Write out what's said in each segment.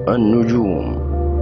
النجوم.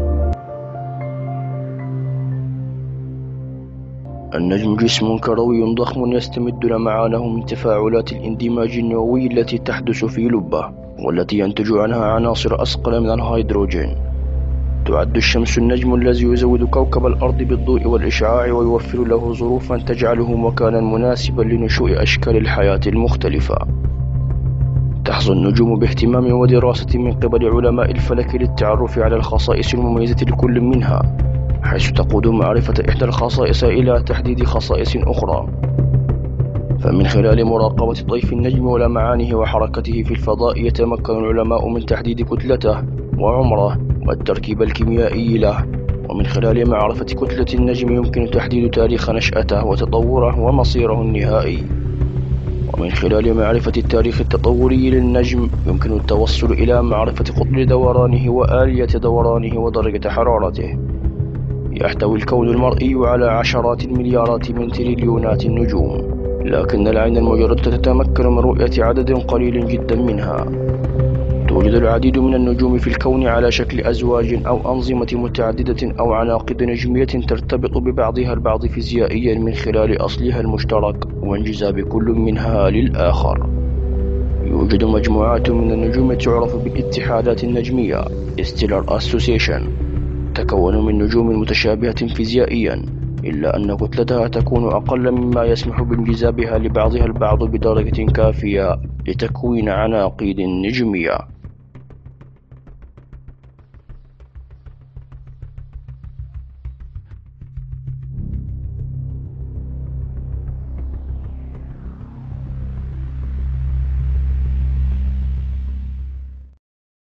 النجم جسم كروي ضخم يستمد لمعانه من تفاعلات الاندماج النووي التي تحدث في لبه، والتي ينتج عنها عناصر أثقل من الهيدروجين. تعد الشمس النجم الذي يزود كوكب الأرض بالضوء والإشعاع ويوفر له ظروفا تجعله مكانا مناسبا لنشوء أشكال الحياة المختلفة. تحظى النجوم باهتمام ودراسة من قبل علماء الفلك للتعرف على الخصائص المميزة لكل منها، حيث تقود معرفة إحدى الخصائص إلى تحديد خصائص أخرى. فمن خلال مراقبة طيف النجم ولمعانه وحركته في الفضاء يتمكن العلماء من تحديد كتلته وعمره والتركيب الكيميائي له. ومن خلال معرفة كتلة النجم يمكن تحديد تاريخ نشأته وتطوره ومصيره النهائي. ومن خلال معرفة التاريخ التطوري للنجم يمكن التوصل إلى معرفة قطر دورانه وآلية دورانه ودرجة حرارته. يحتوي الكون المرئي على عشرات المليارات من تريليونات النجوم، لكن العين المجردة تتمكن من رؤية عدد قليل جدا منها. توجد العديد من النجوم في الكون على شكل أزواج أو أنظمة متعددة أو عناقيد نجمية ترتبط ببعضها البعض فيزيائيا من خلال أصلها المشترك وانجذاب كل منها للآخر. يوجد مجموعات من النجوم تعرف بالاتحادات النجمية Stellar Association، تكون من نجوم متشابهة فيزيائيا، إلا أن كتلتها تكون أقل مما يسمح بانجذابها لبعضها البعض بدرجة كافية لتكوين عناقيد نجمية.